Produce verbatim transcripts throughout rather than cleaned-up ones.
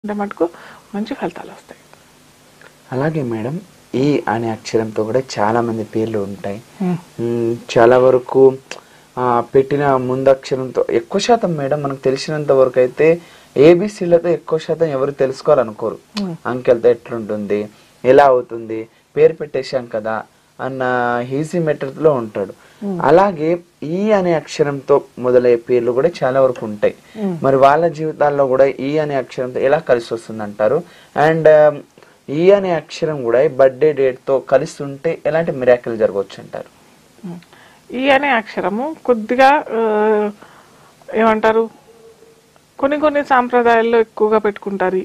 అంటే మటుకు మంచి ఫలితాలు వస్తాయి. అలాగే మేడం ఈ అనే అక్షరంతో కూడా చాలా మంది పేర్లు ఉంటాయి. చాలా వరకు ఆ పెట్టిన ముందక్షరంతో ఎక్కువ శాతం మేడం మనకు తెలిసినంత వరకు అయితే ఏబిసిలతో ఎక్కువ శాతం ఎవరు తెలుసుకోవాలనుకోరు. అంకెలతో ఎట్లుంటుంది, ఎలా అవుతుంది, పేరు పెట్టేశాం కదా అన్న ఈజీ మెథడ్ లో ఉంటాడు. అలాగే ఈ అనే అక్షరంతో మొదలయ్యే పేర్లు కూడా చాలా వరకు ఉంటాయి. మరి వాళ్ళ జీవితాల్లో కూడా ఈ అనే అక్షరంతో ఎలా కలిసి వస్తుంది అంటారు? అండ్ ఈ అనే అక్షరం కూడా బర్త్డే డేట్ తో కలిసి ఉంటే ఎలాంటి మిరాకిల్ జరగవచ్చు అంటారు? ఈ అనే అక్షరము కొద్దిగా ఏమంటారు, కొన్ని కొన్ని సాంప్రదాయాల్లో ఎక్కువగా పెట్టుకుంటారు.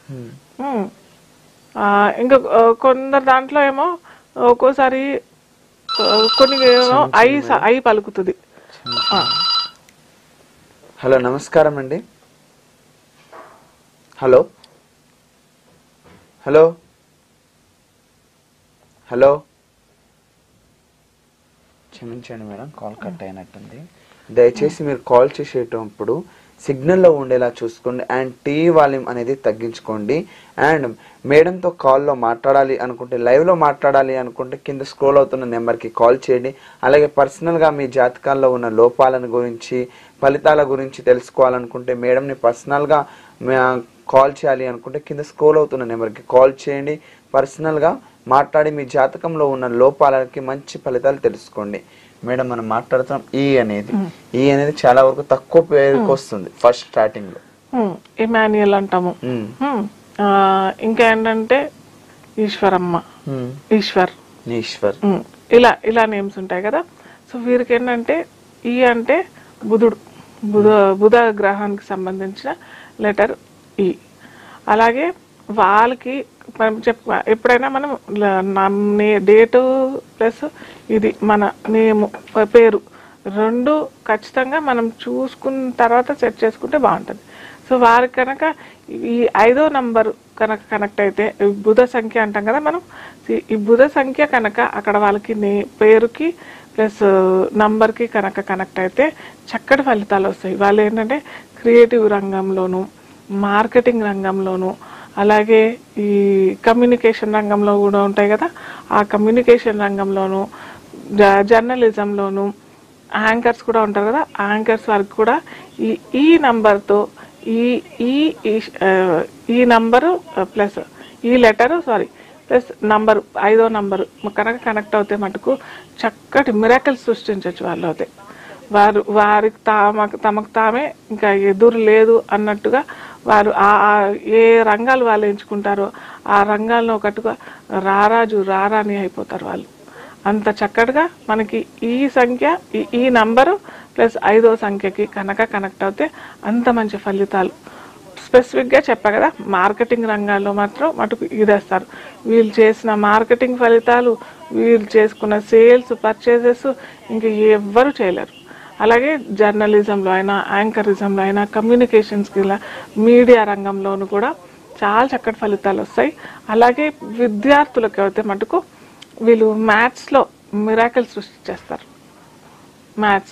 ఇంకా కొందరు దాంట్లో ఏమో ఒక్కోసారి కొన్ని ఐ ఐ పలుకుతుంది. హలో, నమస్కారం అండి. హలో హలో హలో క్షమించండి మేడం, కాల్ కట్ అయినట్టుంది. దయచేసి మీరు కాల్ చేసేటప్పుడు సిగ్నల్లో ఉండేలా చూసుకోండి అండ్ టీవీ వాల్యూమ్ అనేది తగ్గించుకోండి. అండ్ మేడంతో కాల్లో మాట్లాడాలి అనుకుంటే, లైవ్లో మాట్లాడాలి అనుకుంటే కింద స్క్రోల్ అవుతున్న నెంబర్కి కాల్ చేయండి. అలాగే పర్సనల్గా మీ జాతకాల్లో ఉన్న లోపాలను గురించి, ఫలితాల గురించి తెలుసుకోవాలనుకుంటే, మేడంని పర్సనల్గా కాల్ చేయాలి అనుకుంటే కింద స్క్రోల్ అవుతున్న నెంబర్కి కాల్ చేయండి. పర్సనల్గా మాట్లాడి మీ జాతకంలో ఉన్న లోపాలకి మంచి ఫలితాలు తెలుసుకోండి. మేడం, మనం మాట్లాడుతాం ఈ అనేది ఈ అనేది చాలా వరకు తక్కువ పేరుకి వస్తుంది ఫస్ట్ స్టార్టింగ్ లో. ఇమాన్యుయల్ అంటాము. ఇంకా ఏంటంటే ఈశ్వరమ్మ, ఈశ్వర్, ఈశ్వర్, ఇలా ఇలా నేమ్స్ ఉంటాయి కదా. సో వీరికి ఏంటంటే ఈ అంటే బుధుడు, బుధ బుధ గ్రహానికి సంబంధించిన లెటర్ ఈ. అలాగే వాళ్ళకి చెప్ ఎప్పుడైనా మనం డేటు ప్లస్ ఇది మన నేమ్ పేరు రెండు ఖచ్చితంగా మనం చూసుకున్న తర్వాత సెట్ చేసుకుంటే బాగుంటుంది. సో వారికి కనుక ఈ ఐదో నంబరు కనుక కనెక్ట్ అయితే, బుధ సంఖ్య అంటాం కదా మనం, ఈ బుధ సంఖ్య కనుక అక్కడ వాళ్ళకి నే పేరుకి ప్లస్ నంబర్కి కనుక కనెక్ట్ అయితే చక్కటి ఫలితాలు వస్తాయి. వాళ్ళు ఏంటంటే క్రియేటివ్ రంగంలోను, మార్కెటింగ్ రంగంలోను, అలాగే ఈ కమ్యూనికేషన్ రంగంలో కూడా ఉంటాయి కదా, ఆ కమ్యూనికేషన్ రంగంలోను, జర్నలిజంలోను, యాంకర్స్ కూడా ఉంటారు కదా, యాంకర్స్ వారికి కూడా ఈ ఈ నంబర్తో ఈ ఈ ఈ నంబరు ప్లస్ ఈ లెటరు సారీ ప్లస్ నంబరు ఐదో నంబరు కనుక కనెక్ట్ అవుతే మటుకు చక్కటి మిరాకిల్స్ సృష్టించవచ్చు వాళ్ళు. అయితే వారు వారికి తమకు తమకు తామే ఇంకా ఎదురు లేదు అన్నట్టుగా వారు ఆ ఏ రంగాలు వాళ్ళు ఎంచుకుంటారో ఆ రంగాల్లో ఒకటిగా రారాజు రారాని అయిపోతారు వాళ్ళు. అంత చక్కటిగా మనకి ఈ సంఖ్య ఈ నంబరు ప్లస్ ఐదో సంఖ్యకి కనుక కనెక్ట్ అవుతే అంత మంచి ఫలితాలు. స్పెసిఫిక్గా చెప్పా కదా, మార్కెటింగ్ రంగాల్లో మాత్రం మటుకు ఇదేస్తారు. వీళ్ళు చేసిన మార్కెటింగ్ ఫలితాలు, వీళ్ళు చేసుకున్న సేల్స్, పర్చేజెస్ ఇంకా ఎవ్వరు చేయలేరు. అలాగే జర్నలిజంలో అయినా, యాంకరిజంలో అయినా, కమ్యూనికేషన్స్కి మీడియా రంగంలోనూ కూడా చాలా చక్కటి ఫలితాలు వస్తాయి. అలాగే విద్యార్థులకు అయితే మటుకు వీళ్ళు మ్యాథ్స్లో మిరాకిల్ సృష్టించేస్తారు. మ్యాథ్స్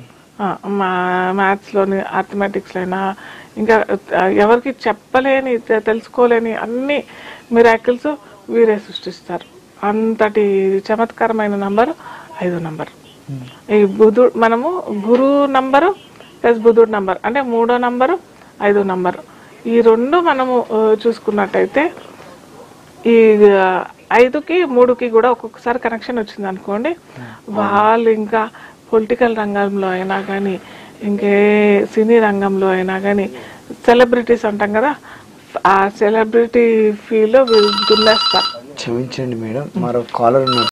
మ్యాథ్స్లోని అర్థమెటిక్స్లో అయినా ఇంకా ఎవరికి చెప్పలేని, తెలుసుకోలేని అన్ని మిరాకిల్స్ వీరే సృష్టిస్తారు. అంతటి చమత్కారమైన నంబరు ఐదో నంబర్. ఈ బుధుడు మనము గురు నంబరు ప్లస్ బుధుడు నంబర్ అంటే మూడో నంబరు ఐదో నంబరు, ఈ రెండు మనము చూసుకున్నట్టయితే ఈ ఐదుకి మూడుకి కూడా ఒక్కొక్కసారి కనెక్షన్ వచ్చింది అనుకోండి, వాళ్ళు ఇంకా పొలిటికల్ రంగంలో అయినా కానీ, ఇంకే సినీ రంగంలో అయినా కానీ, సెలబ్రిటీస్ అంటాం కదా, ఆ సెలబ్రిటీ ఫీల్డ్ వీళ్ళు దున్నేస్తారు. క్షమించండి మేడం, మరో కాలర్